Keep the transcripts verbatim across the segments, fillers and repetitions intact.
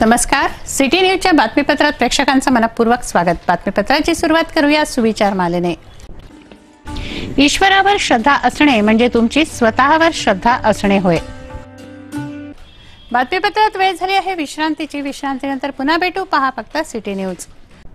नमस्कार, सिटी न्यूजच्या बातमीपत्रात प्रेक्षकांचं मनपूर्वक स्वागत। बातमीपत्राची सुरुवात करूया सुविचार मालेने। ईश्वरावर श्रद्धा असणे म्हणजे तुमची स्वतःवर श्रद्धा असणे होय। बातमीपत्रात वेळ झाली आहे विश्रांतीची। विश्रांतीनंतर पुन्हा भेटू। पहा फक्त सिटी न्यूज।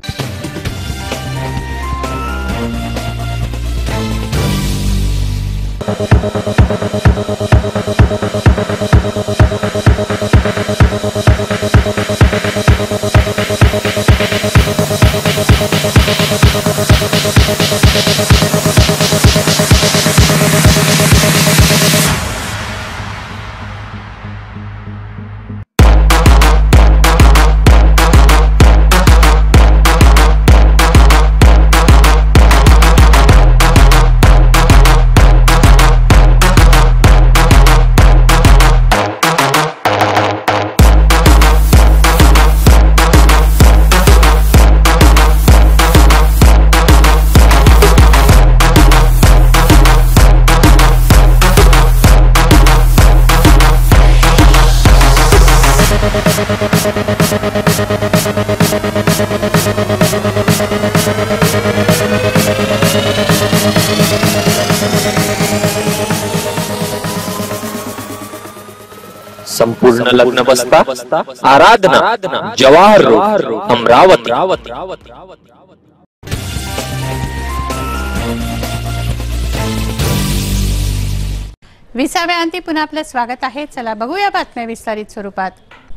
संपूर्ण लग्न बसता आराधना जवाहर रोड अमरावती। विसाव्या अंती पुन्हा आपलं स्वागत आहे। चला बघूया बातम्या विस्तारित स्वरूपात।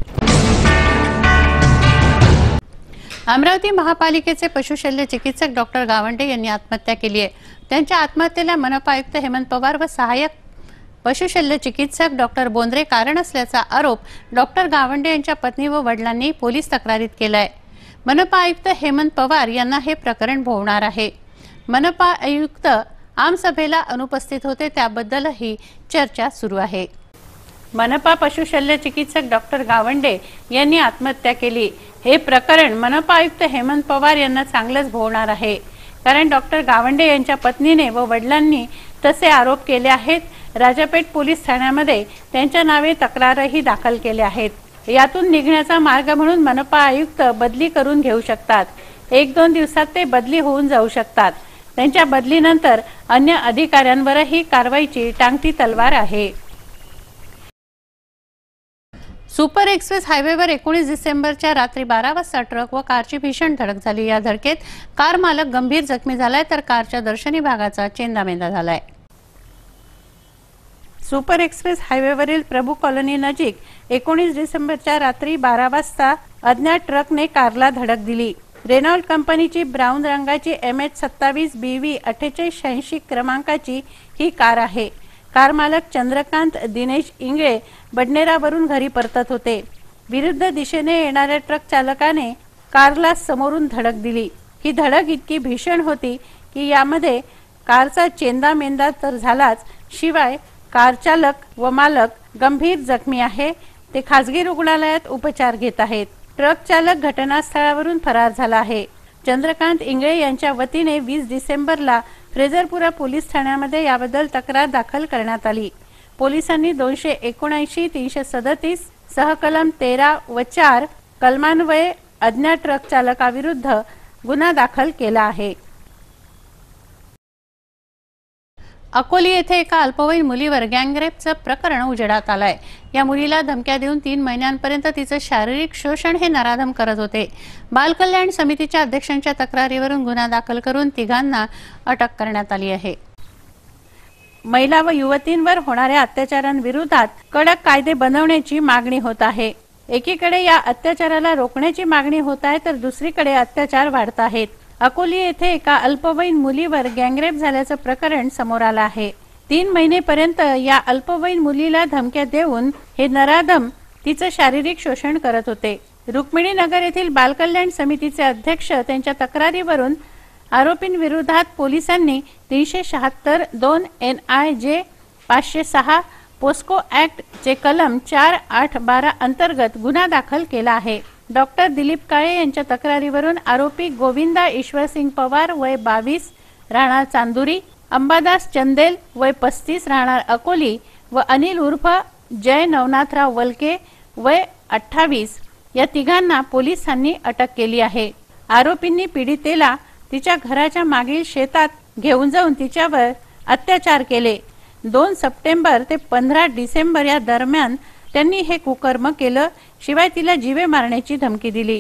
अमरावती महापालिकेचे पशुशल्य चिकित्सक डॉक्टर गावंडे यांनी आत्महत्या केली आहे। त्यांच्या आत्महत्येला मनपा आयुक्त हेमंत पवार व सहाय्यक पशुशल्य चिकित्सक डॉक्टर बोंद्रे कारण असल्याचा आरोप डॉक्टर गावंडे यांच्या पत्नी व वडिलांनी पोलीस तक्रारीत केलाय। मनपा आयुक्त हेमंत पवार यांना हे प्रकरण भोवणार आहे। मनपा आयुक्त आमसभेला अनुपस्थित होते, त्याबद्दलही चर्चा सुरू आहे। मनपा पशुशल्य चिकित्सक डॉक्टर गावंडे यांनी आत्महत्या केली। हे प्रकरण मनपा आयुक्त हेमंत पवार यांना चांगलंच भोवणार आहे, कारण डॉक्टर गावंडे यांच्या पत्नीने व वडिलांनी तसे आरोप केले आहेत। राजापेठ पोलीस ठाण्यामध्ये त्यांच्या नावे तक्रारही दाखल केल्या आहेत। यातून निघण्याचा मार्ग म्हणून मनपा आयुक्त बदली करून घेऊ शकतात। एक दोन दिवसात ते बदली होऊन जाऊ शकतात। त्यांच्या बदलीनंतर अन्य अधिकाऱ्यांवरही कारवाईची टांगती तलवार आहे। सुपर एक्सप्रेस हायवेवर एकोणीस डिसेंबरच्या रात्री बारा वाजता ट्रक व कारची भीषण धडक झाली। या धडकेत कार मालक गंभीर जखमी झालाय, तर कारच्या दर्शनी भागाचा चेंदामेंदा झालाय। सुपर एक्सप्रेस हायवेवरील प्रभू कॉलनी नजीक एकोणीस डिसेंबरच्या रात्री बारा वाजता अज्ञात ट्रकने कारला धडक दिली। रेनॉल्ट कंपनीची ब्राऊन रंगाची एम एच सत्तावीस बी व्ही अठ्ठेचाळीस शहाऐंशी क्रमांकाची ही कार आहे। कार मालक चंद्रकांत दिनेश इंगळे बडनेरावरून घरी परतत होते। विरुद्ध दिशेने येणाऱ्या ट्रक चालकाने कारला समोरून धडक दिली। ही धडक इतकी भीषण होती की यामध्ये कारचा चेंदामेंदा तर झालाच, शिवाय कार चालक व मालक गंभीर जखमी आहे। ते खासगी रुग्णालयात उपचार घेत आहेत। ट्रक चालक घटनास्थळावरून फरार झाला आहे। चंद्रकांत इंगळे यांच्या वतीने वीस डिसेंबरला फ्रेजरपुरा पोलीस ठाण्यामध्ये याबद्दल तक्रार दाखल करण्यात आली। पोलिसांनी दोनशे एकोणऐंशी तीनशे सदतीस सह कलम तेरा व चार कलमान्वये अज्ञात ट्रक चालकाविरुद्ध गुन्हा दाखल केला आहे। अकोली येथे एका अल्पवयीन मुलीवर गँगरेपचं प्रकरण उजेडात आलंय। या मुलीला धमक्या देऊन तीन महिन्यांपर्यंत तिचं शारीरिक शोषण हे नराधम करत होते। बाल कल्याण समितीच्या अध्यक्षांच्या तक्रारीवरून गुन्हा दाखल करून तिघांना अटक करण्यात आली आहे। महिला व युवतींवर होणाऱ्या अत्याचारांविरोधात कडक कायदे बनवण्याची मागणी होत आहे। एकीकडे या अत्याचाराला रोखण्याची मागणी होत आहे, तर दुसरीकडे अत्याचार वाढत आहेत। अकोली येथे एका अल्पवयीन मुलीवर गँगरेप झाल्याचं प्रकरण समोर आलं आहे। तीन महिनेपर्यंत या अल्पवयीन मुलीला धमक्या देऊन हे नराधम तिचं शारीरिक शोषण करत होते। रुक्मिणी नगर येथील बाल कल्याण समितीचे अध्यक्ष त्यांच्या तक्रारीवरून आरोपींविरोधात पोलिसांनी तीनशे शहात्तर दोन एन आय जे पाचशे सहा पोस्को ऍक्ट चे कलम चार आठ बारा अंतर्गत गुन्हा दाखल केला आहे। डॉक्टर दिलीप काळे यांच्या तक्रारीवरून आरोपी गोविंदा ईश्वरसिंग पवार वय बावीस राहणार चांदुरी, अंबादास चंदेल वय पस्तीस राहणार अकोली व अनिल उर्फ जय नवनाथराव वलके वय अठ्ठावीस या तिघांना पोलिसांनी अटक केली आहे। आरोपींनी पीडितेला तिच्या घराच्या मागील शेतात घेऊन जाऊन तिच्यावर अत्याचार केले। दोन सप्टेंबर ते पंधरा डिसेंबर या दरम्यान त्यांनी हे कुकर्म केलं, शिवाय तिला जीवे मारण्याची धमकी दिली।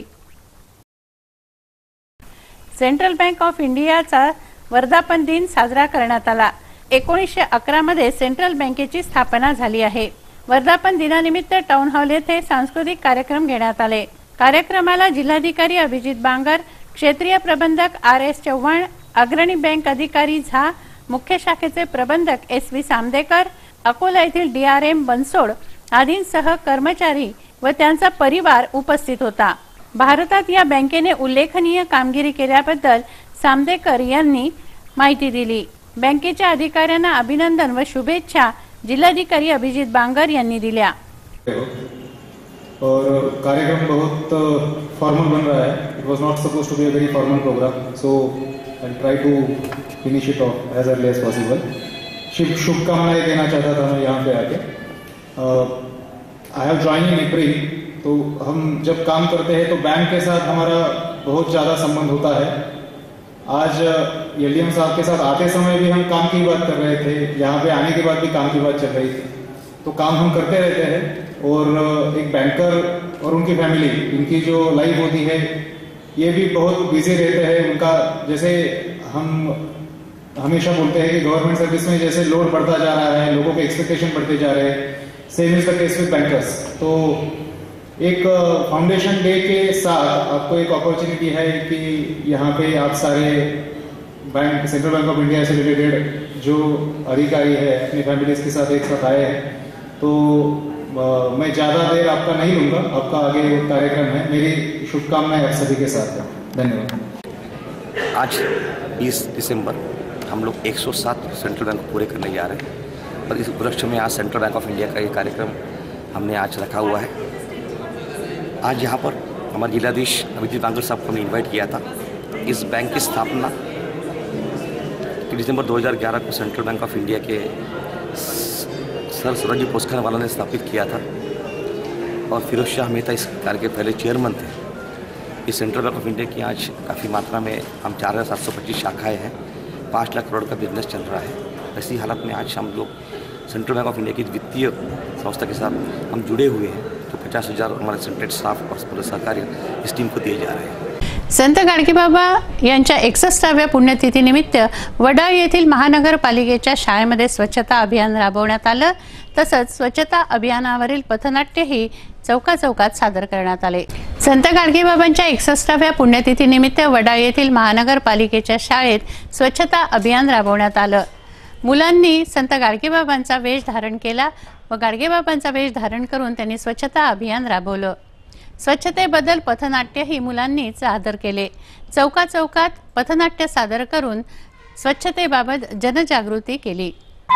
सेंट्रल बँक ऑफ इंडियाचा वर्धापन दिन साजरा करण्यात आला। एकोणीसशे अकरा मध्ये सेंट्रल बँकेची स्थापना झाली आहे। वर्धापन दिनानिमित्त टाउन हॉल येथे सांस्कृतिक कार्यक्रम घेण्यात आले। कार्यक्रमाला जिल्हाधिकारी अभिजित बांगर, क्षेत्रीय प्रबंधक आर एस चव्हाण, अग्रणी बँक अधिकारी झा, मुख्य शाखेचे प्रबंधक एस व्ही सामदेकर, अकोला येथील डी आर एम बनसोड आदींसह कर्मचारी व त्यांचा परिवार उपस्थित होता। भारतात या बँकेने उल्लेखनीय कामगिरी केल्याबद्दल सामदेकर यांनी माहिती दिली। बँकेच्या अधिकाऱ्यांना अभिनंदन व शुभेच्छा जिल्हाधिकारी अभिजित बांगर यांनी दिल्या। और कार्यक्रम बहुत फॉर्मल बन रहा है। It was not suppose to be a very formal program, so I try to finish it off as early as possible. शुभ शुभकामनाएं देना चाहता था मैं यहाँ पे आके। I have join in April, तो हम जब काम करते हैं तो बैंक के साथ हमारा बहुत ज़्यादा संबंध होता है। आज एलडीएम साहब के साथ आते समय भी हम काम की बात कर रहे थे, यहाँ पे आने के बाद भी काम की बात चल रही थी। तो काम हम करते रहते हैं और एक बैंकर और उनकी फैमिली, इनकी जो लाइफ होती है ये भी बहुत बिजी रहते हैं। उनका जैसे हम हमेशा बोलते हैं कि गवर्नमेंट सर्विस में जैसे लोड बढ़ता जा रहा है, लोगों के एक्सपेक्टेशन बढ़ते जा रहे हैं, सेम इज द केस विद बैंकर्स। तो एक फाउंडेशन डे के साथ आपको एक अपॉर्चुनिटी है कि यहाँ पे आप सारे bank, central bank of India से रिलेटेड जो अधिकारी है अपनी फैमिलीज के साथ एक साथ आए हैं। तो आ, मैं ज़्यादा देर आपका नहीं लूँगा, आपका आगे कार्यक्रम है। मेरी शुभकामनाएं आप सभी के साथ हैं। धन्यवाद। आज बीस दिसंबर हम लोग एक सौ सात सेंट्रल बैंक पूरे करने जा रहे हैं और इस उपलक्ष्य में आज सेंट्रल बैंक ऑफ इंडिया का ये कार्यक्रम हमने आज रखा हुआ है। आज यहाँ पर हमारे जिलाधीश अभिजीत बांगर साहब को हमने इन्वाइट किया था। इस बैंक की स्थापना दिसंबर दो हज़ार ग्यारह को सेंट्रल बैंक ऑफ इंडिया के सर सूरज पोस्खानवाला ने स्थापित किया था और फिरोज शाह मेहता इस कार्य के पहले चेयरमैन थे। इस सेंट्रल बैंक ऑफ इंडिया की आज काफ़ी मात्रा में हम चार हज़ार सात सौ पच्चीस शाखाएँ हैं, पाँच लाख करोड़ का बिजनेस चल रहा है। ऐसी हालत में आज हम लोग सेंट्रल बैंक ऑफ इंडिया की वित्तीय संस्था के साथ हम जुड़े हुए हैं। तो पचास हज़ार हमारे सेंट्रेट स्टाफ और पूरे सहकार्य इस टीम को दिए जा रहे हैं। संत गाडगेबाबा यांच्या एकसष्टाव्या पुण्यतिथीनिमित्त वडाळ येथील महानगरपालिकेच्या शाळेमध्ये स्वच्छता अभियान राबवण्यात आलं। तसंच स्वच्छता अभियानावरील पथनाट्यही चौका चौकात सादर करण्यात आले। संत गाडगेबाबांच्या एकसष्टाव्या पुण्यतिथीनिमित्त वडाळ येथील महानगरपालिकेच्या शाळेत स्वच्छता अभियान राबवण्यात आलं। मुलांनी संत गाडगेबाबांचा वेश धारण केला व गाडगेबाबांचा वेश धारण करून त्यांनी स्वच्छता अभियान राबवलं। स्वच्छतेबद्दल पथनाट्यही मुलांनी सादर केले। चौका चौकात पथनाट्य सादर करून स्वच्छतेबाबत जनजागृती केली।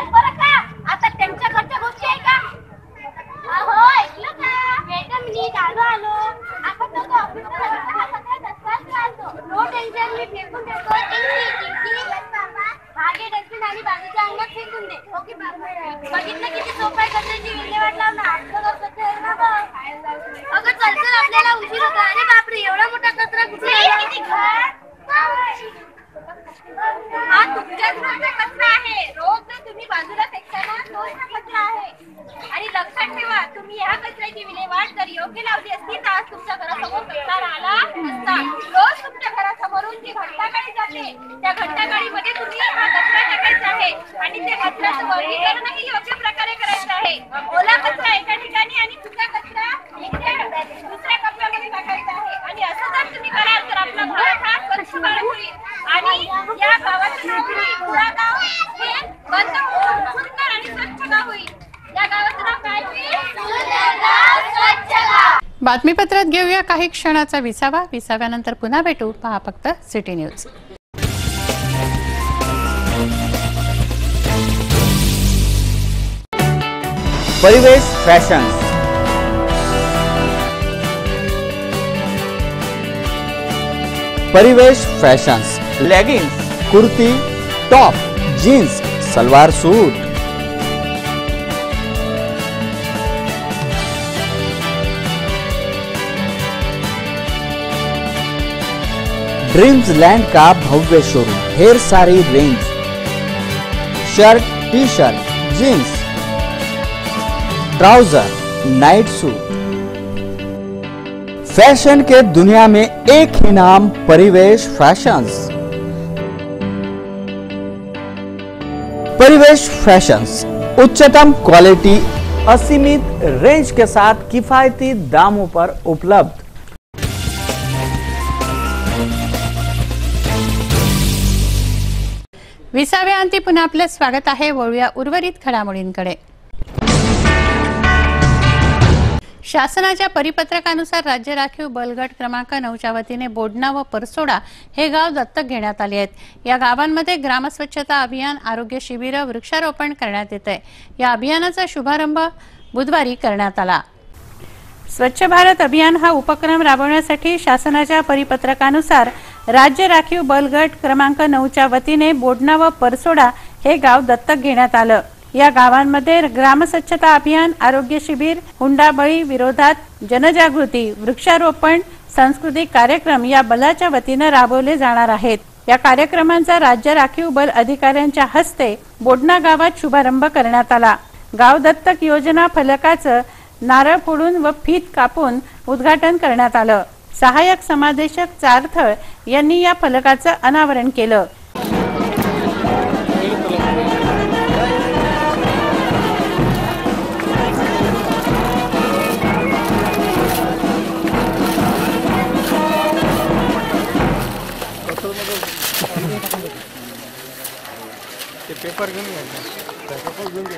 आता त्यांच्या घरच्या गोष्टी आहे का? अहो ऐकलं का? मॅडम मी आलो आलो आपण तो ऑफिसला हा सगळा दसवाच राहतो। नो टेन्शन, मी फेकून देतो। मागे डस्टबिन आणि बाजूच्या अंगणात फेकून दे। ओके बाबा, बघितलं किती सोपं आहे कचऱ्याची विल्हेवाट लावणं। आपलं स्वच्छ आहे ना बघ। अगं चल चल, आपल्याला उशीर होतो। अरे बापरे, एवढा मोठा कचरा कुठे आला? किती घर? हा तुमच्याच घरचा कचरा आहे। रोज जर तुम्ही बाजूला फेकता ना, तोच हा कचरा आहे। आणि लक्षात ठेवा, तुम्ही ह्या कचऱ्याची विल्हेवाट जर योग्य लावली असती तर आज तुमच्या घरासमोर कचरा राहिला नसता। रोज तुमच्या घरासमोरून जी घंटागाडी जाते, त्या घंटागाडीमध्ये तुम्ही हा कचरा टाकायचा आहे आणि त्या कचऱ्याचं वर्गीकरणही योग्य प्रकारे करायचं आहे। ओला कचरा एका ठिकाणी आणि सुका कचरा दुसऱ्या कप्प्यामध्ये टाकायचा आहे। आणि असं जर तुम्ही कराल तर आपला भारत हा स्वच्छ भारत होईल आणि या गावाचं नाव होईल पुरा गाव हे बंद होऊन सुंदर आणि स्वच्छ गाव होईल। या गावाचं नाव काय होईल? सुंदर गाव, स्वच्छ गाव। बातमीपत्रात घेऊया काही क्षणाचा विसावा। विसाव्यानंतर पुन्हा भेटू। पहा फक्त city news. Parivesh fashions, Parivesh fashions, leggings, kurti, top, jeans, salwar suit, dreams land का भव्य शोरूम, ढेर सारी range, shirt, T shirt, jeans, trouser, night suit. Fashion के दुनिया में एक ही नाम, परिवेश फैशंस। परिवेश फैशंस उच्चतम क्वालिटी, असीमित रेंज के साथ किफायती दामों पर उपलब्ध। विसाव्या अंती पुन्हा आपलं स्वागत आहे। वळूया उर्वरित घडामोडींकडे। शासनाच्या परिपत्रकानुसार राज्य राखीव बलगट क्रमांक नऊच्या वतीने बोडणा व परसोडा हे गाव दत्तक घेण्यात आले आहेत। या गावांमध्ये ग्रामस्वच्छता अभियान, आरोग्य शिबिर, वृक्षारोपण करण्यात येत आहे। या अभियानाचा शुभारंभ बुधवारी करण्यात आला। स्वच्छ भारत अभियान हा उपक्रम राबवण्यासाठी शासनाच्या परिपत्रकानुसार राज्य राखीव बलगट क्रमांक नऊच्या वतीने बोडणा व परसोडा हे गाव दत्तक घेण्यात आलं। या गावांमध्ये ग्रामस्वच्छता अभियान, आरोग्य शिबिर, हुंडाबळी विरोधात जनजागृती, वृक्षारोपण, सांस्कृतिक कार्यक्रम या बलाच्या वतीने राबवले जाणार आहेत। या कार्यक्रमांचा राज्य राखीव बल अधिकाऱ्यांच्या हस्ते बोडणा गावात शुभारंभ करण्यात आला। गाव दत्तक योजना फलकाचं नारळ फोडून व फीत कापून उद्घाटन करण्यात आलं। सहाय्यक समादेशक चारथळ यांनी या फलकाचं अनावरण केलं। पेपर घेऊन पेपर घेऊन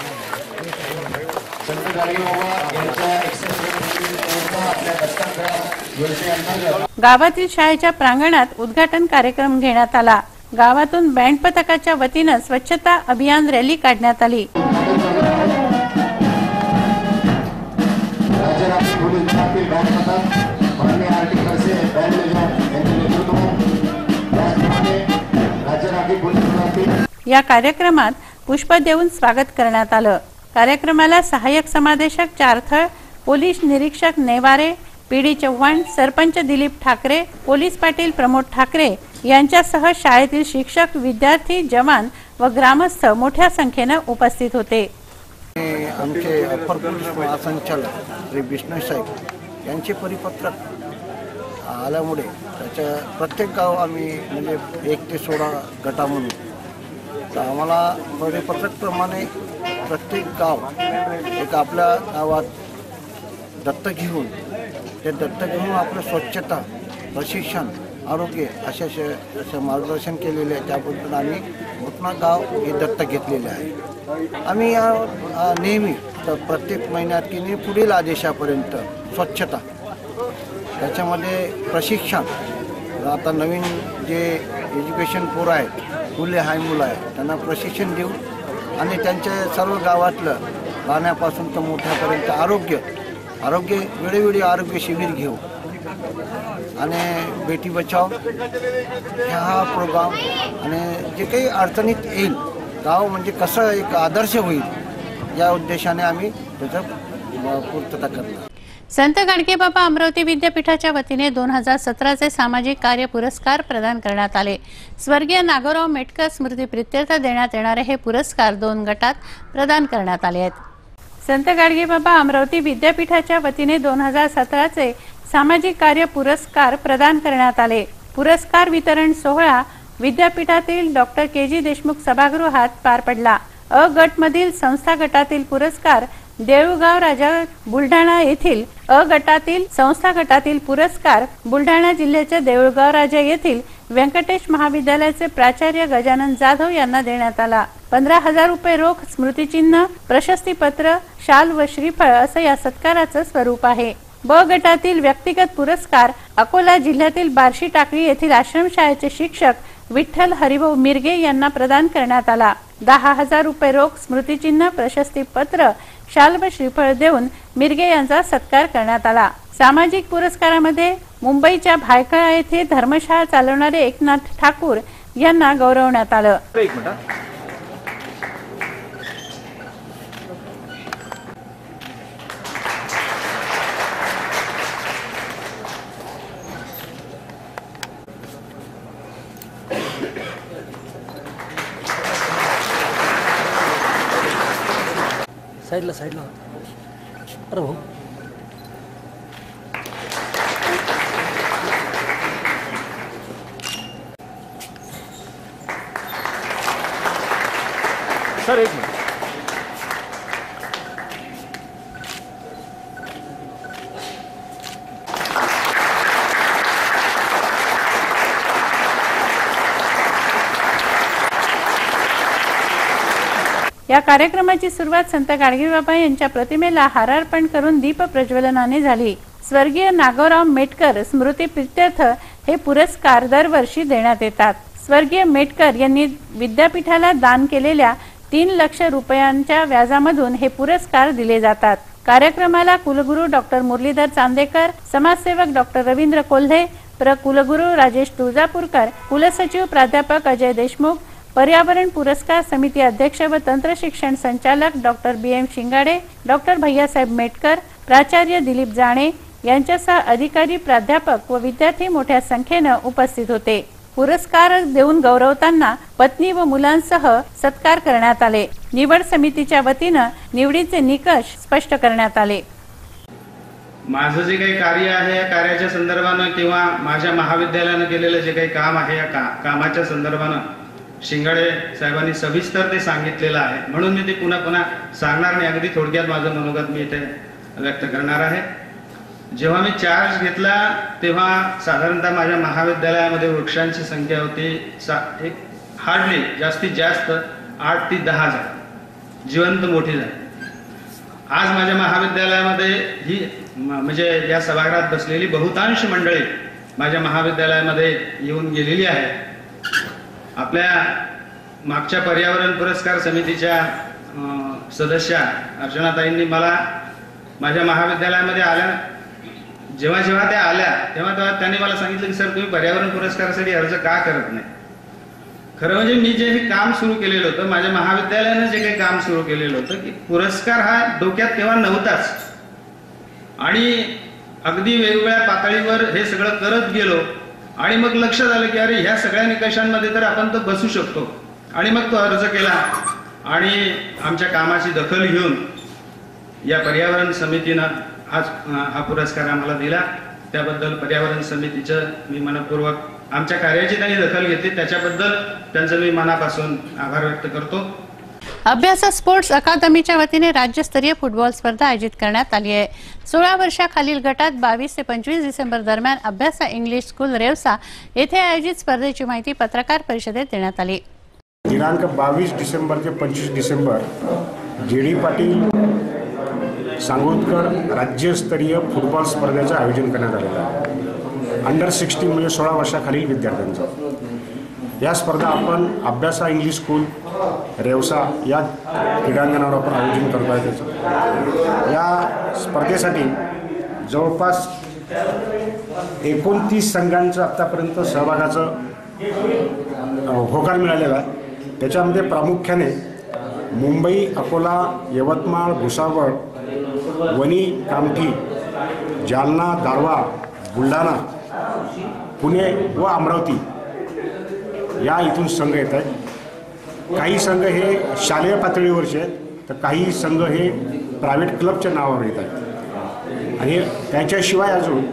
गावातील शाळेच्या प्रांगणात उद्घाटन कार्यक्रम घेण्यात आला। गावातून बँड पथकाच्या वतीने स्वच्छता अभियान रॅली काढण्यात आली। या कार्यक्रमात पुष्प देऊन स्वागत करण्यात आलं। कार्यक्रमाला सहाय्यक समादेशक चारथळ, पोलीस निरीक्षक नेवारे, पीडी चव्हाण, सरपंच दिलीप ठाकरे, पोलीस पाटील प्रमोद ठाकरे यांच्यासह शाळेतील शिक्षक, विद्यार्थी, जवान व ग्रामस्थ मोठ्या संख्येने उपस्थित होते। आमचे अप्पर पोलीस महासंचालक श्री विष्णू साहेब यांचे परिपत्रक आल्यामुळे त्याच्या प्रत्येक गाव आम्ही म्हणजे एक ते सोळा गटा म्हणून तर आम्हाला परिपत्रकप्रमाणे प्रत्येक गाव एक आपल्या गावात दत्तक घेऊन ते दत्तक घेऊन आपलं स्वच्छता, प्रशिक्षण, आरोग्य अशा अशा मार्गदर्शन केलेले आहे। त्याबद्दल आम्ही बोडणा गाव हे दत्तक घेतलेले आहे। आम्ही नेहमी प्रत्येक महिन्यात की नाही पुढील आदेशापर्यंत स्वच्छता, त्याच्यामध्ये प्रशिक्षण, आता नवीन जे एज्युकेशन पोरं आहेत, फुले हाय मुलं आहेत, त्यांना प्रशिक्षण देऊ आणि त्यांच्या सर्व गावातलं लहानापासून तर मोठ्यापर्यंत आरोग्य आरोग्य वेळोवेळी आरोग्य शिबिर घेऊ आणि बेटी बचाव हा प्रोग्राम आणि जे काही अडचणीत येईल गाव म्हणजे कसं एक आदर्श होईल या उद्देशाने आम्ही त्याचं पूर्तता करतो। संत गाडगेबाबा अमरावती विद्यापीठाच्या वतीने दोन हजार सतराचे सामाजिक कार्य पुरस्कार प्रदान करण्यात आले। स्वर्गीय नागोराव मेटकर स्मृती प्रित्यर्थ देण्यात येणारे हे पुरस्कार दोन गटात प्रदान करण्यात आले आहेत। संत गाडगेबाबा अमरावती विद्यापीठाच्या वतीने दोन हजार सतराचे सामाजिक कार्य पुरस्कार प्रदान करण्यात आले। पुरस्कार वितरण सोहळा विद्यापीठातील डॉक्टर के जी देशमुख सभागृहात पार पडला। अ गट मधील संस्था गटातील पुरस्कार देऊळगाव राजा बुलढाणा येथील, अ गटातील संस्था गटातील पुरस्कार बुलढाणा जिल्ह्याच्या देऊळगाव राजा येथील व्यंकटेश महाविद्यालयाचे प्राचार्य गजानन जाधव यांना देण्यात आला। पंधरा हजार रुपये रोख, स्मृतिचिन्ह, प्रशस्तीपत्र, शाल व श्रीफळ असं या सत्काराचं स्वरूप आहे। ब गटातील व्यक्तिगत पुरस्कार अकोला जिल्ह्यातील बार्शी टाकळी येथील आश्रमशाळेचे शिक्षक विठ्ठल हरिभाऊ मिरगे यांना प्रदान करण्यात आला। दहा हजार रुपये रोख, स्मृतिचिन्ह, प्रशस्तीपत्र, शाल व श्रीफळ देऊन मिरगे यांचा सत्कार करण्यात आला। सामाजिक पुरस्कारामध्ये मुंबईच्या भायखळा येथे धर्मशाळा चालवणारे एकनाथ ठाकूर यांना गौरवण्यात आलं। साईडला साईडला अरे भाऊ सर एक मिनिट या कार्यक्रमाची सुरुवात संत गाडगेबाबा यांच्या प्रतिमेला हारार्पण करून दीप प्रज्वलनाने झाली। स्वर्गीय नागोराव मेटकर स्मृती प्रीत्यर्थ हे पुरस्कार दरवर्षी देण्यात येतात। स्वर्गीय मेटकर यांनी विद्यापीठाला दान केलेल्या तीन लक्ष रुपयांच्या व्याजामधून हे पुरस्कार दिले जातात। कार्यक्रमाला कुलगुरू डॉक्टर मुरलीधर चांदेकर, समाजसेवक डॉक्टर रवींद्र कोल्हे, प्र कुलगुरू राजेश तुळजापूरकर, कुलसचिव प्राध्यापक अजय देशमुख, पर्यावरण पुरस्कार समिती अध्यक्ष व तंत्र शिक्षण संचालक doctor B M Shingade, doctor Bhaiyasaheb Metkar, प्राचार्य दिलीप जाणे यांच्यासह अधिकारी, प्राध्यापक व विद्यार्थी मोठ्या संख्येने उपस्थित होते। पुरस्कार देऊन गौरवताना पत्नी व मुलांसह सत्कार करण्यात आले। निवड समितीच्या वतीने निवडीचे निकष स्पष्ट करण्यात आले। माझं जे काही कार्य आहे या कार्याच्या संदर्भाने किंवा माझ्या महाविद्यालयाने केलेलं जे काही काम आहे या का, कामाच्या संदर्भाने शिंगाडे साहेबांनी सविस्तर ते सांगितलेलं आहे, म्हणून मी ते पुन्हा पुन्हा सांगणार नाही। अगदी थोडक्यात माझं मनोगत मी इथे व्यक्त करणार आहे। जेव्हा मी चार्ज घेतला तेव्हा साधारणतः माझ्या महाविद्यालयामध्ये वृक्षांची संख्या होती एक हार्डली जास्तीत जास्त आठ ते दहा हजार जिवंत मोठी झाली। आज माझ्या महाविद्यालयामध्ये ही म्हणजे या सभागृहात बसलेली बहुतांश मंडळी माझ्या महाविद्यालयामध्ये येऊन गेलेली आहे। आपल्या मागच्या पर्यावरण पुरस्कार समितीच्या सदस्या अर्चनाताईंनी मला माझ्या महाविद्यालयामध्ये आल्या, जेव्हा जेव्हा त्या आल्या तेव्हा तेव्हा त्यांनी मला सांगितलं की सर तुम्ही पर्यावरण पुरस्कारासाठी अर्ज का करत नाही। खरं म्हणजे मी जे हे काम सुरू केलेलं होतं, माझ्या महाविद्यालयानं जे काही काम सुरू केलेलं होतं की पुरस्कार हा डोक्यात तेव्हा नव्हताच आणि अगदी वेगवेगळ्या पातळीवर हे सगळं करत गेलो आणि मग लक्षात आलं की अरे ह्या सगळ्या निकषांमध्ये तर आपण तर बसू शकतो आणि मग तो अर्ज केला आणि आमच्या कामाची दखल घेऊन या पर्यावरण समितीनं आज हा पुरस्कार आम्हाला दिला। त्याबद्दल पर्यावरण समितीचं मी मनपूर्वक आमच्या कार्याची त्यांनी दखल घेतली त्याच्याबद्दल त्यांचं मी मनापासून आभार व्यक्त करतो। अभ्यास स्पोर्ट्स अकादमीच्या वतीने राज्यस्तरीय फुटबॉल स्पर्धा आयोजित करण्यात आली आहे। सोळा वर्षाखालील गटात बावीस ते पंचवीस डिसेंबर दरम्यान अभ्यास इंग्लिश स्कूल रेवसा येथे आयोजित स्पर्धेची माहिती पत्रकार परिषदेत देण्यात आली। दिनांक बावीस डिसेंबर ते पंचवीस डिसेंबर जे डी पाटील सांगोदकर राज्यस्तरीय फुटबॉल स्पर्धेचं आयोजन करण्यात आलेलं आहे। अंडर सिक्स्टीन म्हणजे सोळा वर्षाखालील विद्यार्थ्यांचं या स्पर्धा आपण अभ्यासा इंग्लिश स्कूल रेवसा या क्रीडांगणावर आपण आयोजन करतो आहे। त्याचं या स्पर्धेसाठी जवळपास एकोणतीस संघांचं आत्तापर्यंत सहभागाचं होकार मिळालेला आहे। त्याच्यामध्ये प्रामुख्याने मुंबई, अकोला, यवतमाळ, भुसावळ, वणी, कामठी, जालना, दारवा, बुलढाणा, पुणे व अमरावती या इथून संघ येत आहेत। काही संघ हे शालेय पातळीवरचे आहेत तर काही संघ हे प्रायव्हेट क्लबच्या नावावर येत आहेत आणि त्याच्याशिवाय अजून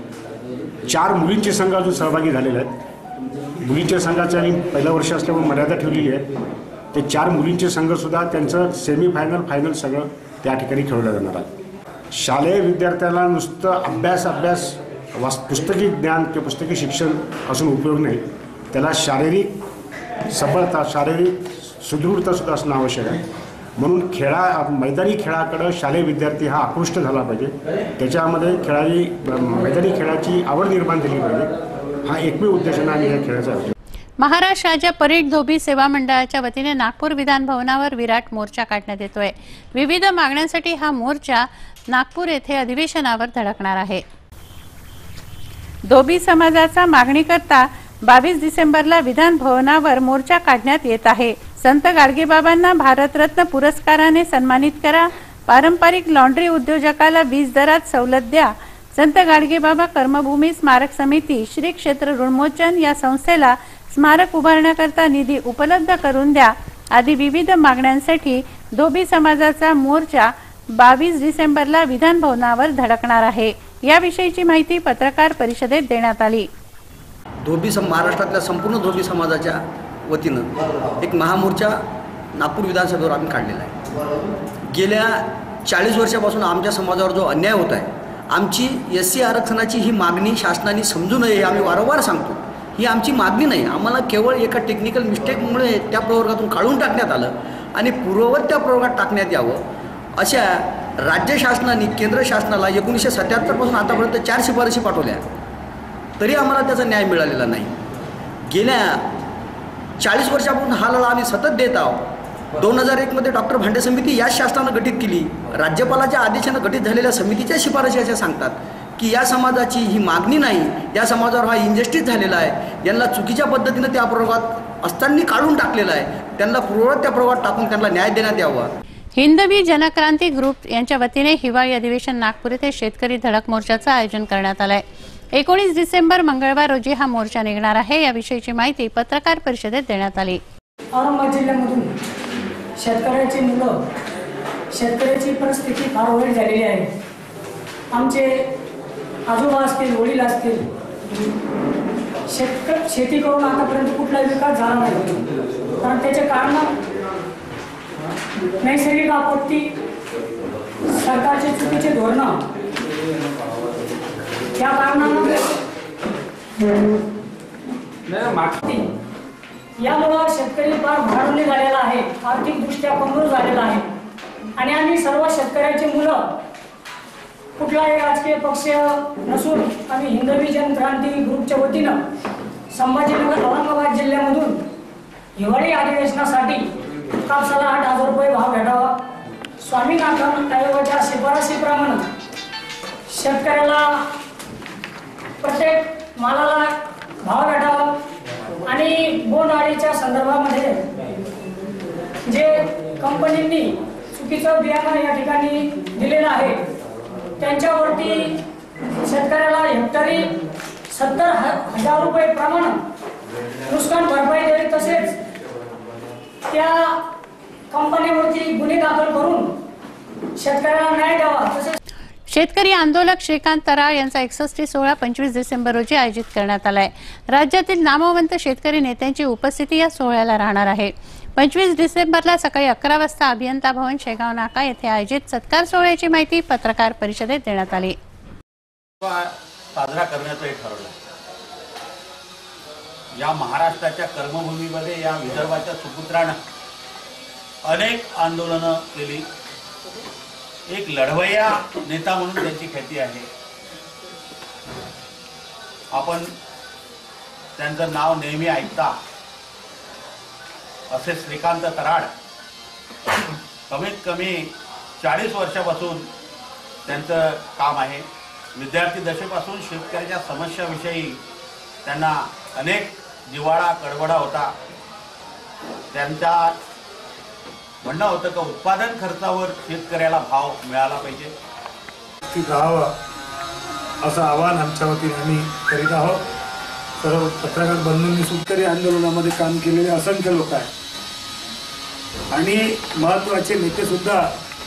चार मुलींचे संघ अजून सहभागी झालेले आहेत। मुलींच्या संघाचं आणि पहिलं वर्ष असल्यामुळे मर्यादा ठेवलेली आहे। ते चार मुलींचे संघसुद्धा त्यांचं सेमीफायनल फायनल सगळं त्या ठिकाणी खेळलं जाणार आहे। शालेय विद्यार्थ्याला नुसतं अभ्यास अभ्यास वास पुस्तकी ज्ञान किंवा पुस्तकी शिक्षण असून उपयोग नाही, त्याला शारीरिक सबळता, शारीरिक सुदृढतासुद्धा असणं आवश्यक आहे। म्हणून खेळा मैदानी खेळाकडं शालेय विद्यार्थी हा आकृष्ट झाला पाहिजे, त्याच्यामध्ये खेळाची मैदानी खेळाची आवड निर्माण झाली पाहिजे, हा एकमेव उद्देशाने आम्ही या खेळाचा आयोजन। महाराष्ट्र राज्य परेड धोबी सेवा मंडळाच्या वतीने नागपूर विधान भवनावर विराट मोर्चा काढण्यात येतोय। विविध मागण्यांसाठी हा मोर्चा नागपूर येथे अधिवेशनावर धडकणार आहे। धोबी समाजाचा मागणीकरता बावीस डिसेंबरला विधान भवनावर मोर्चा काढण्यात येत आहे। संत गाडगेबाबांना भारतरत्न पुरस्काराने सन्मानित करा, पारंपरिक लॉन्ड्री उद्योजकाला वीज दरात सवलत द्या, संत गाडगेबाबा कर्मभूमी स्मारक समिती श्री क्षेत्र ऋणमोचन या संस्थेला स्मारक उभारण्याकरता निधी उपलब्ध करून द्या आदी विविध मागण्यांसाठी धोबी समाजाचा मोर्चा बावीस डिसेंबरला विधान भवनावर धडकणार आहे। याविषयीची माहिती पत्रकार परिषदेत देण्यात आली। धोबी सम महाराष्ट्रातल्या संपूर्ण धोबी समाजाच्या वतीनं एक महामोर्चा नागपूर विधानसभेवर आम्ही काढलेला आहे। गेल्या चाळीस वर्षापासून आमच्या समाजावर जो अन्याय होत आहे, आमची एस सी आरक्षणाची ही मागणी शासनाने समजू नये हे आम्ही वारंवार सांगतो। ही आमची मागणी नाही, आम्हाला केवळ एका टेक्निकल मिस्टेकमुळे त्या प्रवर्गातून काढून टाकण्यात आलं आणि पूर्ववत त्या प्रवर्गात टाकण्यात यावं अशा राज्य शासनाने केंद्र शासनाला एकोणीसशे सत्याहत्तरपासून आतापर्यंत चार शिफारशी पाठवल्या, तरी आम्हाला त्याचा न्याय मिळालेला नाही। गेल्या चाळीस वर्षापासून हा लढा आम्ही सतत देत आहोत। दोन हजार एकमध्ये डॉक्टर भांडे समिती याच शासनानं गठीत केली। राज्यपालाच्या आदेशानं गठीत झालेल्या समितीच्या शिफारशी अशा सांगतात की या समाजाची ही मागणी नाही, या समाजावर हा इनजस्टिस झालेला आहे, यांना चुकीच्या पद्धतीनं त्या प्रवर्गात असताना काढून टाकलेला आहे, त्यांना पूर्ववत त्या प्रवर्गात टाकून त्यांना न्याय देण्यात यावा। हिंदवी जनक्रांती ग्रुप यांच्या वतीने हिवाळी अधिवेशन नागपूर येथे शेतकरी धडक मोर्चाचं आयोजन करण्यात आलंय। एकोणीस डिसेंबर मंगळवार रोजी हा मोर्चा निघणार आहे। याविषयीची माहिती पत्रकार परिषदेत देण्यात आली। औरंगाबाद जिल्ह्यामधून शेतकऱ्याची मुलं शेतकऱ्याची परिस्थिती फार वाईट झालेली आहे। आमचे आजोबा असतील, वडील असतील, शेतक शेती करून आतापर्यंत कुठला विकास झाला नाही, कारण त्याचे कारण नैसर्गिक आपत्ती, सरकारचे चुकीचे धोरणं, त्या कारणामुळे यामुळे शेतकरी फार भारावले झालेला आहे, आर्थिकदृष्ट्या कमजोर झालेला आहे आणि आम्ही सर्व शेतकऱ्याची मुलं कुठलाही राजकीय पक्ष नसून आम्ही हिंदवी जनक्रांती ग्रुपच्या वतीनं संभाजीनगर औरंगाबाद जिल्ह्यामधून हिवाळी अधिवेशनासाठी कापसाला आठ हजार रुपये भाव भेटावा, स्वामीनाथन आयोगाच्या शिफारशीप्रमाणे शेतकऱ्याला प्रत्येक मालाला भाव भेटावा आणि बोंडअळीच्या संदर्भामध्ये जे कंपनींनी चुकीचं बियाणं या ठिकाणी दिलेलं आहे त्यांच्यावरती शेतकऱ्याला हेक्टरी सत्तर हजार रुपये प्रमाणे नुकसान भरपाई द्यावी, तसेच त्या कंपनीवरती गुन्हे दाखल करून शेतकऱ्याला न्याय द्यावा। तसेच शेतकरी आंदोलक श्रीकांत तराळ यांचा एकसष्टी सोहळा पंचवीस डिसेंबर रोजी आयोजित करण्यात आलाय। राज्यातील नामवंत शेतकरी नेत्यांची उपस्थिती या सोहळ्याला राहणार आहे। पंचवीस डिसेंबरला सकाळी अकरा वाजता अभियंता भवन शेगाव नाका येथे आयोजित सत्कार सोहळ्याची माहिती पत्रकार परिषदेत देण्यात आली। साजरा करण्याचं ठरवलं। या महाराष्ट्राच्या कर्मभूमीमध्ये या विदर्भाच्या सुपुत्रानं अनेक आंदोलनं केली। एक लढवय्या नेता म्हणून त्यांची ख्याती आहे। आपण त्यांचं नाव नेहमी ऐकता असे श्रीकांत तराळ कमीत कमी चाळीस वर्षापासून त्यांचं काम आहे। विद्यार्थी दशेपासून शेतकऱ्याच्या समस्याविषयी त्यांना अनेक जिव्हाळा कडवडा होता। त्यांचा म्हणणं होतं की उत्पादन खर्चावर शेतकऱ्याला भाव मिळाला पाहिजे, ती राहावा असं आवाहन आमच्या वतीने आम्ही करीत आहोत। सर्व पत्रकार बंधूंनी शेतकरी आंदोलनामध्ये काम केलेले असंख्य लोक आहेत आणि महत्त्वाचे नेते सुद्धा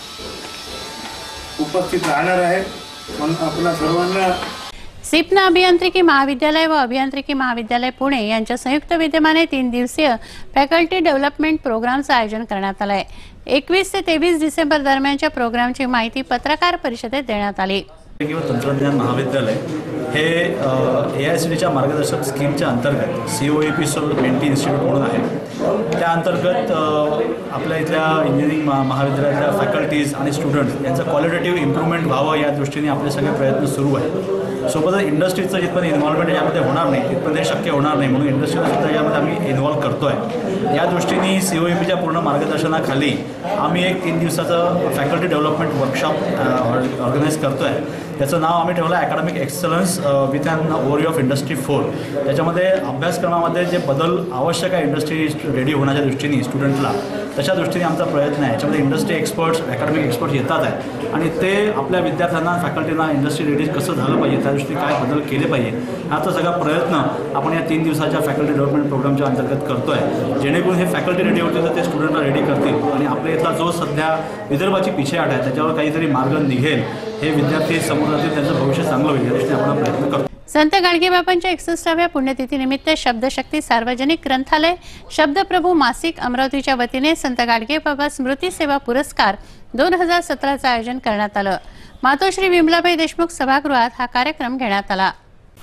उपस्थित राहणार आहेत, म्हणून आपल्या सर्वांना सिपना अभियांत्रिकी महाविद्यालय व अभियांत्रिकी महाविद्यालय पुणे यांच्या संयुक्त विद्यमाने तीन दिवसीय फॅकल्टी डेव्हलपमेंट प्रोग्रामचं आयोजन करण्यात आलं आहे। एकवीस ते तेवीस डिसेंबर दरम्यानच्या प्रोग्रामची माहिती पत्रकार परिषदेत देण्यात आली। किंवा तंत्रज्ञान महाविद्यालय हे ए आय सी टीच्या मार्गदर्शक स्कीमच्या अंतर्गत सी ओ ए पी सोल एन टी इन्स्टिट्यूट म्हणून आहे। त्या अंतर्गत आपल्या इथल्या इंजिनिअरिंग महा महाविद्यालयातल्या फॅकल्टीज आणि स्टुडंट्स यांचं क्वालिटेटिव्ह इम्प्रूव्हमेंट व्हावं या दृष्टीने आपले सगळे प्रयत्न सुरू आहेत। सोबतच इंडस्ट्रीचं जिथपर्यंत इन्व्हॉल्वमेंट यामध्ये होणार नाही तिथपर्यंत हे शक्य होणार नाही, म्हणून इंडस्ट्रीला सुद्धा यामध्ये आम्ही इन्व्हॉल्व करतो आहे। या दृष्टीने सी ओ ए पीच्या पूर्ण मार्गदर्शनाखाली आम्ही एक तीन दिवसाचं फॅकल्टी डेव्हलपमेंट वर्कशॉप ऑर्गनाईज करतो आहे। त्याचं नाव आम्ही ठेवलं academic excellence with an overview of industry four. त्याच्यामध्ये अभ्यासक्रमामध्ये जे बदल आवश्यक आहे इंडस्ट्री रेडी होण्याच्या दृष्टीने स्टुडंटला तशा दृष्टीने आमचा प्रयत्न आहे. याच्यामध्ये इंडस्ट्री एक्सपर्ट्स, अकॅडमिक एक्सपर्ट्स येतात आहे आणि ते आपल्या विद्यार्थ्यांना, फॅकल्टीना इंडस्ट्री रेडी कसं झालं पाहिजे, त्या दृष्टीने काय बदल केले पाहिजे, हाचा सगळा प्रयत्न आपण या तीन दिवसाच्या फॅकल्टी डेव्हलपमेंट प्रोग्रामच्या अंतर्गत करतो आहे. जेणेकरून हे फॅकल्टी रेडी होतील तर ते स्टुडंटला रेडी करतील आणि आपल्या इथला जो सध्या विदर्भाची पिछेहाट आहे त्याच्यावर काहीतरी मार्ग निघेल, हे विद्यार्थी समोर जातील, त्यांचं भविष्य चांगलं होईल या दृष्टीने आपण प्रयत्न करतो. संत गाडगेबाबांच्या एकसष्टाव्या पुण्यतिथीनिमित्त शब्दशक्ती सार्वजनिक ग्रंथालय शब्दप्रभू मासिक अमरावतीच्या वतीने संत गाडगेबाबा स्मृती सेवा पुरस्कार दोन हजार सतराचं आयोजन करण्यात आलं. मातोश्री विमलाबाई देशमुख सभागृहात हा कार्यक्रम घेण्यात आला.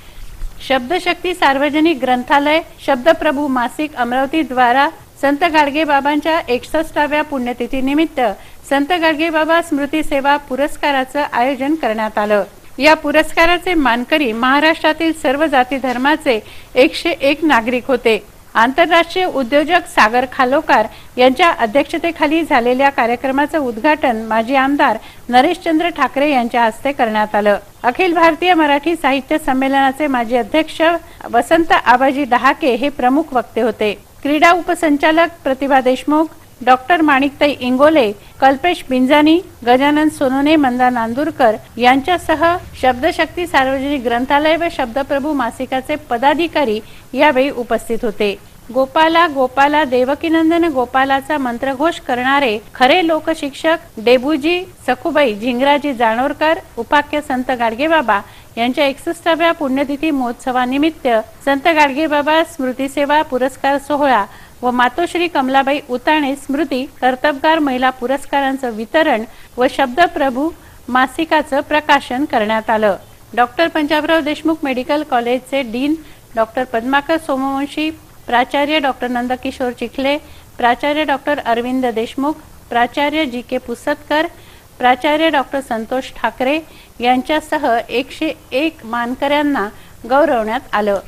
शब्दशक्ती सार्वजनिक ग्रंथालय शब्दप्रभू मासिक अमरावती द्वारा संत गाडगेबाबांच्या एकसष्टाव्या पुण्यतिथीनिमित्त संत गाडगेबाबा स्मृती सेवा पुरस्काराचं आयोजन करण्यात आलं. या पुरस्काराचे मानकरी महाराष्ट्रातील सर्व जाती धर्माचे एकशे एक नागरिक होते. आंतरराष्ट्रीय उद्योजक सागर खालोकार यांच्या अध्यक्षतेखाली झालेल्या कार्यक्रमाचं उद्घाटन माजी आमदार नरेशचंद्र ठाकरे यांच्या हस्ते करण्यात आलं. अखिल भारतीय मराठी साहित्य संमेलनाचे माजी अध्यक्ष वसंत आबाजी डहाके हे प्रमुख वक्ते होते. क्रीडा उपसंचालक प्रतिभा देशमुख, डॉक्टर माणिकताई इंगोले, कल्पेश बिंजानी, गजानन सोनोने, मंदा नांदुरकर यांच्यासह शब्दशक्ती सार्वजनिक ग्रंथालय व शब्दप्रभू मासिकाचे पदाधिकारी यावेळी उपस्थित होते. गोपाला गोपाला देवकीनंदन गोपालाचा मंत्रघोष करणारे खरे लोकशिक्षक डेबूजी सखुबाई झिंगराजी जानोरकर उपाख्य संत गाडगेबाबा यांच्या एकसष्टाव्या पुण्यतिथी महोत्सवानिमित्त संत गाडगेबाबा स्मृती सेवा पुरस्कार सोहळा व मातोश्री कमलाबाई उताणे स्मृती कर्तबगार महिला पुरस्कारांचं वितरण व शब्दप्रभू मासिकाचं प्रकाशन करण्यात आलं. डॉक्टर पंजाबराव देशमुख मेडिकल कॉलेजचे डीन डॉक्टर पद्माकर सोमवंशी, प्राचार्य डॉक्टर नंदकिशोर चिखले, प्राचार्य डॉक्टर अरविंद देशमुख, प्राचार्य जी के पुसतकर, प्राचार्य डॉक्टर संतोष ठाकरे यांच्यासह एकशे एक मानकऱ्यांना गौरवण्यात आलं.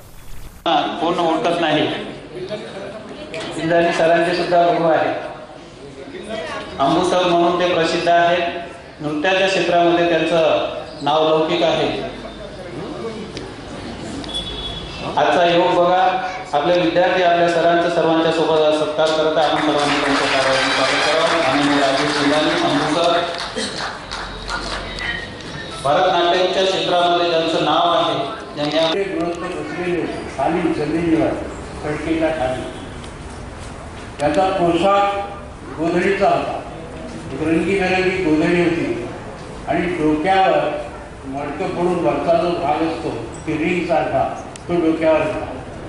कोण ओळखत नाही, इंद्राणी सरांचे सुद्धा गुरु आहे. अंबुसर म्हणून ते प्रसिद्ध आहेत. नृत्याच्या क्षेत्रामध्ये त्यांचं नाव लौकिक आहे. आजचा योग बघा, आपले विद्यार्थी आपल्या सरांचा सर्वांच्या सोबत सत्कार करत आपण सर्वांनी त्यांचं कार्यालय स्वागत करावं. आणि राजेश इंद्राणी अंबुसर भरतनाट्यमच्या क्षेत्रामध्ये ज्यांचं नाव आहे, ज्यांनी खाली जमिनीवर खडकीच्या खाली त्याचा पोशाख गोधडीचा होता. रंगीबेरंगी गोधडी होती आणि डोक्यावर मडकं पडून वरचा जो भाग असतो की रिंग सारखा तो डोक्यावर होता.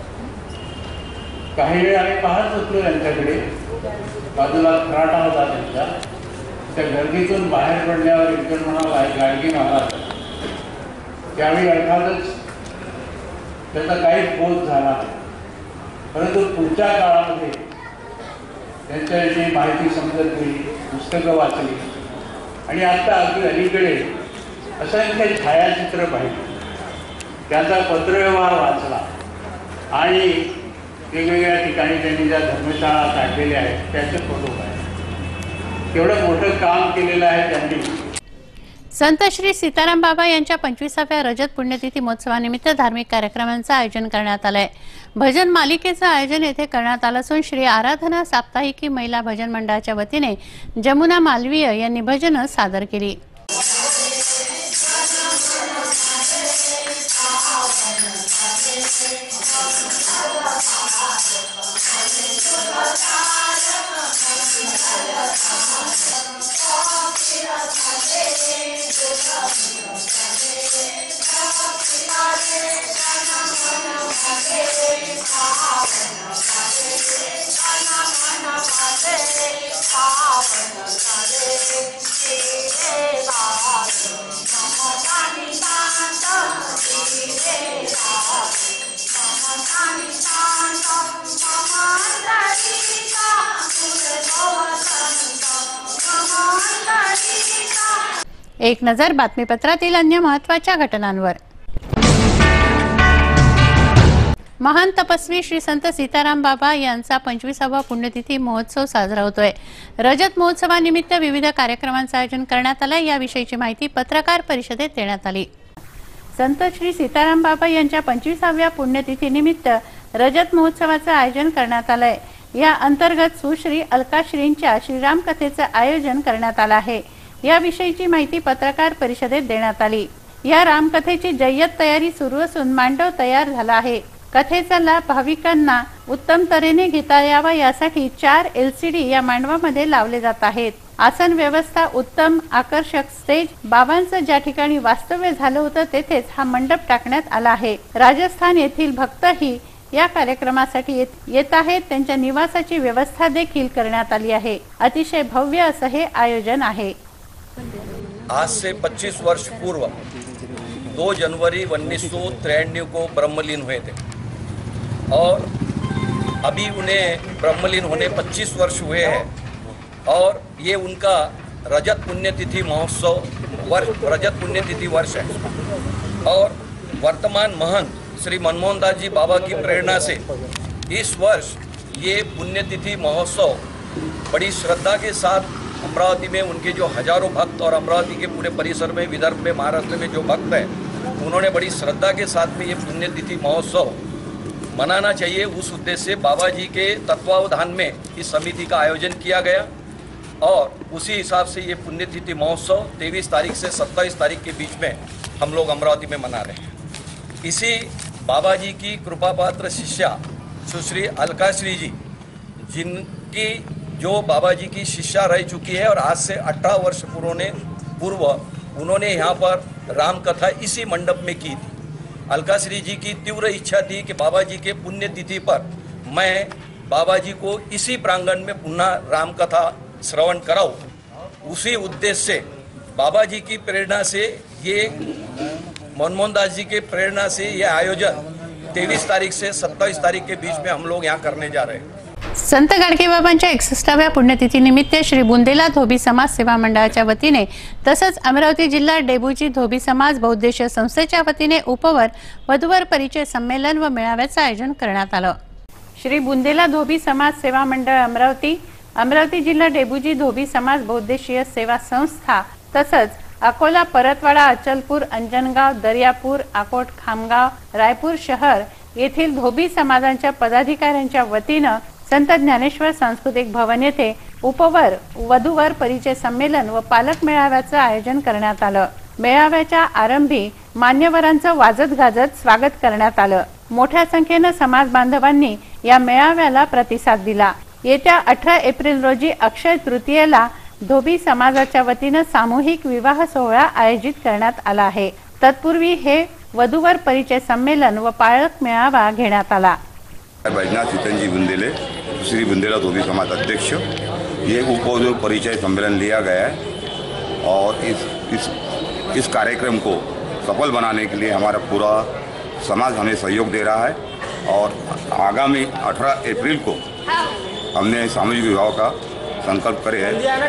काही वेळ आम्ही पाहत होतो त्यांच्याकडे. बाजूला खराटा होता त्यांचा. त्या गर्दीतून बाहेर पडल्यावर इतर म्हणाला गाडगे महाराज. त्यावेळी अर्थातच त्याचा काहीच बोध झाला नाही. परंतु पुढच्या काळामध्ये त्यांच्याविषयी माहिती समजत गेली, पुस्तकं वाचली आणि आता अगदी अलीकडे असंख्य छायाचित्र पाहिली, त्याचा पत्रव्यवहार वाचला आणि वेगवेगळ्या ठिकाणी त्यांनी ज्या धर्मशाळा काढलेल्या आहेत त्याचे फोटो पाहिले. केवढं मोठं काम केलेलं आहे त्यांनी. संत श्री सीताराम बाबा यांच्या पंचवीसाव्या रजत पुण्यतिथी महोत्सवानिमित्त धार्मिक कार्यक्रमांचं आयोजन करण्यात आलंय. भजन मालिकेचं आयोजन येथे करण्यात आलं असून श्री आराधना साप्ताहिकी महिला भजन मंडळाच्या वतीने जमुना मालवीय यांनी भजनं सादर केली. एक नजर बातमीपत्रातील अन्य महत्त्वाच्या घटनांवर. महान तपस्वी श्री संत सीताराम बाबा यांचा पंचवीसावा पुण्यतिथी महोत्सव साजरा होतोय. रजत महोत्सवानिमित्त विविध कार्यक्रमांचं आयोजन करण्यात आलं. याविषयीची माहिती पत्रकार परिषदेत देण्यात आली. संत श्री सीताराम बाबा यांच्या पंचवीसाव्या पुण्यतिथीनिमित्त रजत महोत्सवाचं आयोजन करण्यात आलंय. या अंतर्गत सुश्री अलकाश्रींच्या श्रीराम कथेचं आयोजन करण्यात आलं आहे। याविषयीची माहिती पत्रकार परिषदेत देण्यात आली। या रामकथेची जय्यत तयारी सुरू असून मांडव तयार झाला आहे। कथेचा लाभ भाविकांना उत्तम तऱ्हेने घेता यावा यासाठी चार एल सी डी या मांडवामध्ये लावले जात आहेत। आसन व्यवस्था उत्तम, आकर्षक स्टेज, बाबांचं ज्या ठिकाणी वास्तव्य झालं होतं तेथेच हा मंडप टाकण्यात आला आहे। राजस्थान येथील भक्तही या कार्यक्रमासाठी येत आहेत। त्यांच्या निवासाची व्यवस्था देखील करण्यात आली आहे। अतिशय भव्य असं हे आयोजन आहे। आज से पच्चीस वर्ष पूर्व दो जनवरी उन्नीस सौ तिरानवे को ब्रह्मलीन हुए थे और अभी उन्हें ब्रह्मलीन होने पच्चीस वर्ष हुए हैं और ये उनका रजत पुण्यतिथि महोत्सव वर्ष रजत पुण्यतिथि वर्ष है। और वर्तमान महंत श्री मनमोहन दास जी बाबा की प्रेरणा से इस वर्ष ये पुण्यतिथि महोत्सव बड़ी श्रद्धा के साथ अमरावती में उनके जो हजारों भक्त और अमरावती के पूरे परिसर में, विदर्भ में, महाराष्ट्र में जो भक्त हैं उन्होंने बड़ी श्रद्धा के साथ में ये पुण्यतिथि महोत्सव मनाना चाहिए, उस उद्देश्य से बाबा जी के तत्वावधान में इस समिति का आयोजन किया गया और उसी हिसाब से ये पुण्यतिथि महोत्सव तेईस तारीख से सत्ताईस तारीख के बीच में हम लोग अमरावती में मना रहे हैं। इसी बाबा जी की कृपा पात्र शिष्या सुश्री अलकाश्री जी, जिनकी जो बाबा जी की शिष्या रह चुकी है और आज से अठारह वर्ष पुराने पूर्व उन्होंने यहाँ पर राम कथा इसी मंडप में की थी। अलकाश्री जी की तीव्र इच्छा थी कि बाबा जी के पुण्यतिथि पर मैं बाबा जी को इसी प्रांगण में पुनः राम कथा श्रवण कराऊं। उसी उद्देश्य से बाबा जी की प्रेरणा से ये मनमोहन दास जी के प्रेरणा से ये आयोजन तेईस तारीख से सत्ताईस तारीख के बीच में हम लोग यहाँ करने जा रहे हैं। संत गाडगेबाबांच्या एकसष्टाव्या पुण्यतिथीनिमित्त श्री बुंदेला धोबी समाज सेवा मंडळाच्या वतीने तसंच अमरावती जिल्हा डेबूजी धोबी समाज बहुउद्देशीय संस्थेच्या वतीने उपवर वधूवर परिचय संमेलन व मेळाव्याचं आयोजन करण्यात आलं। श्री बुंदेला धोबी समाज सेवा मंडळ अमरावती, अमरावती जिल्हा डेबूजी धोबी समाज बहुउद्देशीय सेवा संस्था तसंच अकोला, परतवाडा, अचलपूर, अंजनगाव, दर्यापूर, आकोट, खामगाव, रायपूर शहर येथील धोबी समाजांच्या पदाधिकाऱ्यांच्या वतीनं संत ज्ञानेश्वर सांस्कृतिक भवन येथे उपवर वधूवर परिचय संमेलन व पालक मेळाव्याचं आयोजन करण्यात आलं। मेळाव्याच्या आरंभी मान्यवरांचं वाजत गाजत स्वागत करण्यात आलं। मोठ्या संख्येने समाज बांधवांनी या मेळाव्याला प्रतिसाद दिला। येत्या अठरा एप्रिल रोजी अक्षय तृतीयेला धोबी समाजाच्या वतीने सामूहिक विवाह सोहळा आयोजित करण्यात आला आहे। तत्पूर्वी हे वधूवर परिचय संमेलन व पालक मेळावा घेण्यात आला। बैजनाथ सीतनजी बुंदेले, श्री बुंदेला धोबी समाज अध्यक्ष, ये उपवधू परिचय सम्मेलन लिया गया है और इस इस इस कार्यक्रम को सफल बनाने के लिए हमारा पूरा समाज हमें सहयोग दे रहा है और आगामी अठारह अप्रैल को हमने सामूहिक विवाह का संकल्प करे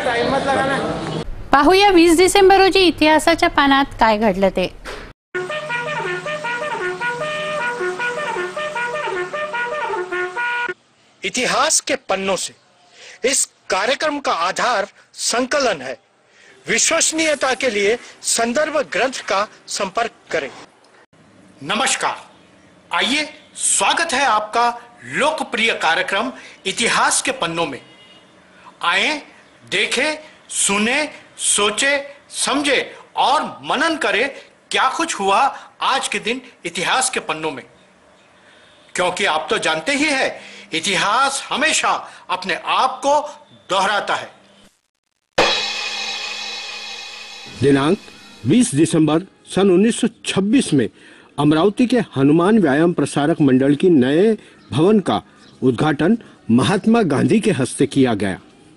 है। पाहूया वीस डिसेंबर रोजी इतिहासाच्या पानात काय घडलं ते। इतिहास के पन्नों से इस कार्यक्रम का आधार संकलन है। विश्वसनीयता के लिए संदर्भ ग्रंथ का संपर्क करें। नमस्कार, आइए स्वागत है आपका लोकप्रिय कार्यक्रम इतिहास के पन्नों में। आए, देखें, सुने, सोचे, समझे और मनन करें क्या कुछ हुआ आज के दिन इतिहास के पन्नों में, क्योंकि आप तो जानते ही हैं इतिहास हमेशा अपने आप को दोहराता है। दिनांक बीस दिसंबर सन उन्नीस सौ छब्बीस में अमरावती के हनुमान व्यायाम प्रसारक मंडल की नए भवन का उद्घाटन महात्मा गांधी के हस्ते किया गया।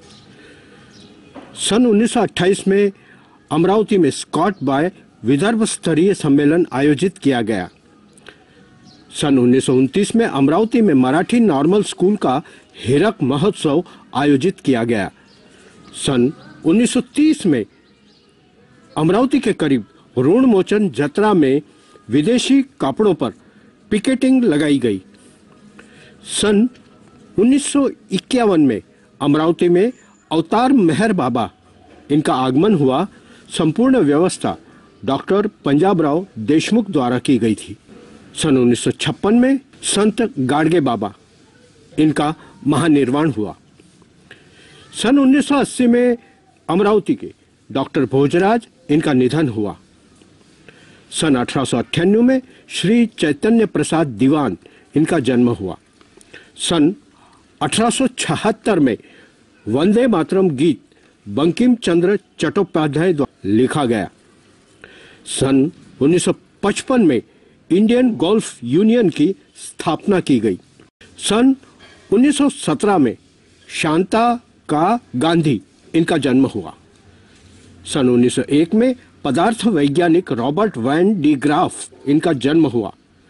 सन उन्नीस सौ अट्ठाईस में अमरावती में स्कॉट बाय विदर्भ स्तरीय सम्मेलन आयोजित किया गया। सन उन्नीस सौ उनतीस में अमरावती में मराठी नॉर्मल स्कूल का हीरक महोत्सव आयोजित किया गया। सन उन्नीस सौ तीस में अमरावती के करीब ऋण मोचन जत्रा में विदेशी कपड़ों पर पिकेटिंग लगाई गई। सन उन्नीस सौ इक्यावन में अमरावती में अवतार मेहर बाबा इनका आगमन हुआ। संपूर्ण व्यवस्था डॉक्टर पंजाबराव देशमुख द्वारा की गई थी। सन उन्नीस सौ छप्पन में संत गाडगे बाबा इनका महानिर्वाण हुआ। सन उन्नीस सौ अस्सी में अमरावती के डॉक्टर भोजराज इनका निधन हुआ। सन अठारह सौ अट्ठानवे में श्री चैतन्य प्रसाद दीवान इनका जन्म हुआ। सन अठारह सौ छिहत्तर में वंदे मातरम गीत बंकिम चंद्र चट्टोपाध्याय द्वारा लिखा गया। सन उन्नीस सौ पचपन में इंडियन गोल्फ यूनियन की स्थापना की गई। सन उन्नीस सौ सत्रह में शांता का गांधी इनका जन्म हुआ। सन उन्नीस सौ एक में पदार्थ वैज्ञानिक रॉबर्ट वैन डी ग्राफ इनका जन्म हुआ।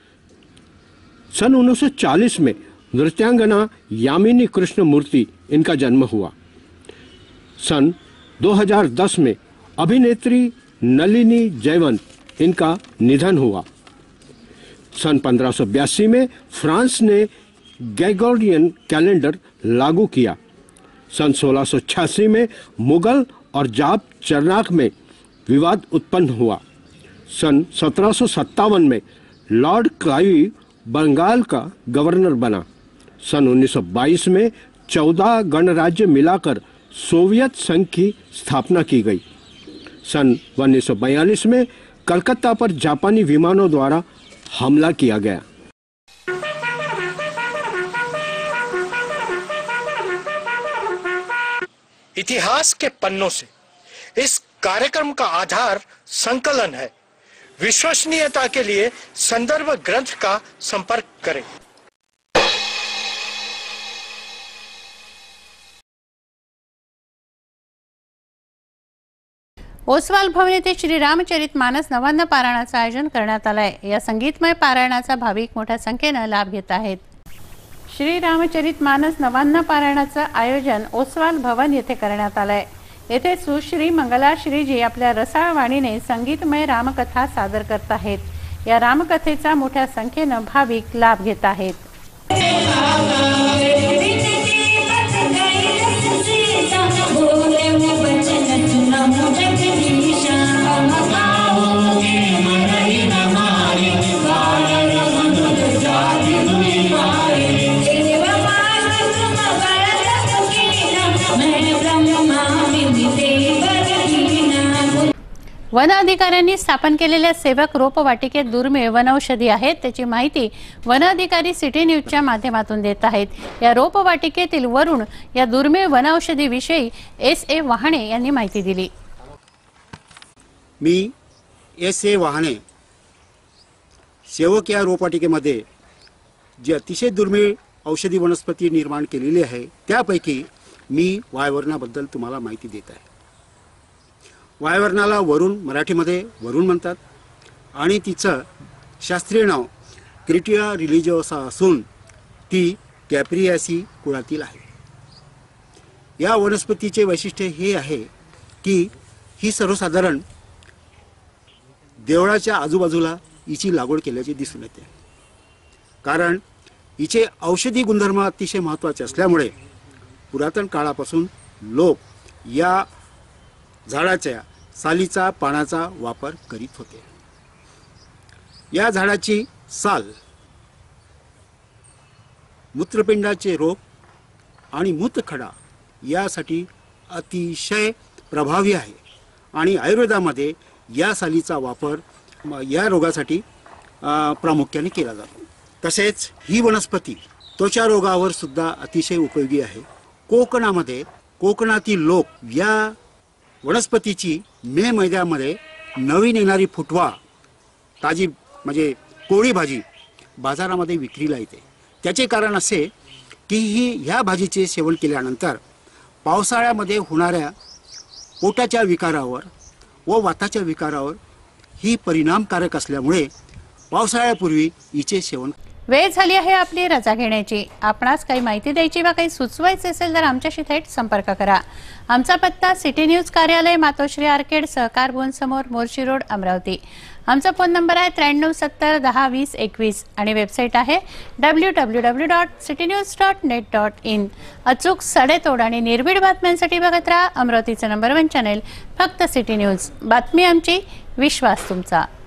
सन उन्नीस सौ चालीस में नृत्यांगना यामिनी कृष्णमूर्ति इनका जन्म हुआ। सन दो हज़ार दस में अभिनेत्री नलिनी जयवंत इनका निधन हुआ। सन पंद्रह सौ बयासी में फ्रांस ने ग्रेगोरियन कैलेंडर लागू किया। सन सोलह सौ छियासी में मुगल और जाप चरनाक में विवाद उत्पन्न हुआ। सन सत्रह सौ सत्तावन में लॉर्ड क्लाइव बंगाल का गवर्नर बना। सन उन्नीस सौ बाईस में चौदह गणराज्य मिलाकर सोवियत संघ की स्थापना की गई। सन उन्नीस सौ बयालीस में कलकत्ता पर जापानी विमानों द्वारा हमला किया गया। इतिहास के पन्नों से इस कार्यक्रम का आधार संकलन है। विश्वसनीयता के लिए संदर्भ ग्रंथ का संपर्क करें। ओसवाल भवन येथे श्री रामचरित मानस नवान्न पारायणाचं आयोजन करण्यात आलं आहे। या संगीतमय पारायणाचा भाविक मोठ्या संख्येने लाभ घेत आहेत। श्री रामचरित मानस नवान्न पारायणाचं आयोजन ओसवाल भवन येथे करण्यात आलं आहे। येथे सुश्री मंगला श्रीजी आपल्या रसाळ वाणीने संगीतमय रामकथा सादर करत आहेत। या रामकथेचा मोठ्या संख्येने भाविक लाभ घेत आहेत। वन अधिकाऱ्यांनी स्थापन केलेल्या सेवक रोपवाटिकेत दुर्मिळ वनौषधी आहेत, त्याची माहिती वन अधिकारी सिटी न्यूजच्या माध्यमातून देत आहेत। या रोपवाटिकेतील वरुण या दुर्मिळ वनौषधी विषयी एस ए वाहणे यांनी माहिती दिली। मी एस ए वाहणे सेवक या रोपवाटिकेमध्ये जी अतिशय दुर्मिळ औषधी वनस्पती निर्माण केलेली आहे त्यापैकी मी वायवर्णाबद्दल तुम्हाला माहिती देत आहे। वायवर्णाला वरुण मराठीमध्ये वरुण म्हणतात आणि तिचं शास्त्रीय नाव क्रिटिया रिलिजिओसा असून ती कॅप्रियासी कुळातील आहे। या वनस्पतीचे वैशिष्ट्य हे आहे की ही सर्वसाधारण देवळाच्या आजूबाजूला हिची लागवड केल्याचे दिसून येते, कारण हिचे औषधी गुणधर्म अतिशय महत्त्वाचे असल्यामुळे पुरातन काळापासून लोक या झाडाच्या सालीचा पानाचा वापर करीत होते। या झाडाची साल मूत्रपिंडाचे रोग आणि मूत्रखडा यासाठी अतिशय प्रभावी आहे आणि आयुर्वेदामध्ये या सालीचा वापर या रोगासाठी प्रामुख्याने केला जातो। तसेच ही वनस्पती त्वचा रोगावर सुद्धा अतिशय उपयोगी आहे। कोकणामध्ये कोकणातील लोक या वनस्पतीची मे महिन्यामध्ये नवीन येणारी फुटवा ताजी म्हणजे कोळी भाजी बाजारामध्ये विक्रीला येते। त्याचे कारण असे की ही ह्या भाजीचे सेवन केल्यानंतर पावसाळ्यामध्ये होणाऱ्या पोटाच्या विकारावर व वाताच्या विकारावर ही परिणामकारक असल्यामुळे पावसाळ्यापूर्वी हिचे सेवन। वेळ झाली आहे आपली रजा घेण्याची। आपणास काही माहिती द्यायची वा काही सुचवायचे असेल तर आमच्याशी थेट संपर्क करा। आमचा पत्ता सिटी न्यूज कार्यालय, मातोश्री आर्केड, सहकार भवन समोर, मोर्शी रोड, अमरावती। आमचा फोन नंबर आहे त्र्याण्णव सत्तर दहा वीस एकवीस आणि वेबसाईट आहे W W W dot city news dot net dot in. अचूक सडेतोड आणि निर्भीड बातम्यांसाठी बघत राहा अमरावतीचं नंबर वन चॅनेल फक्त सिटी न्यूज। बातमी आमची, विश्वास तुमचा।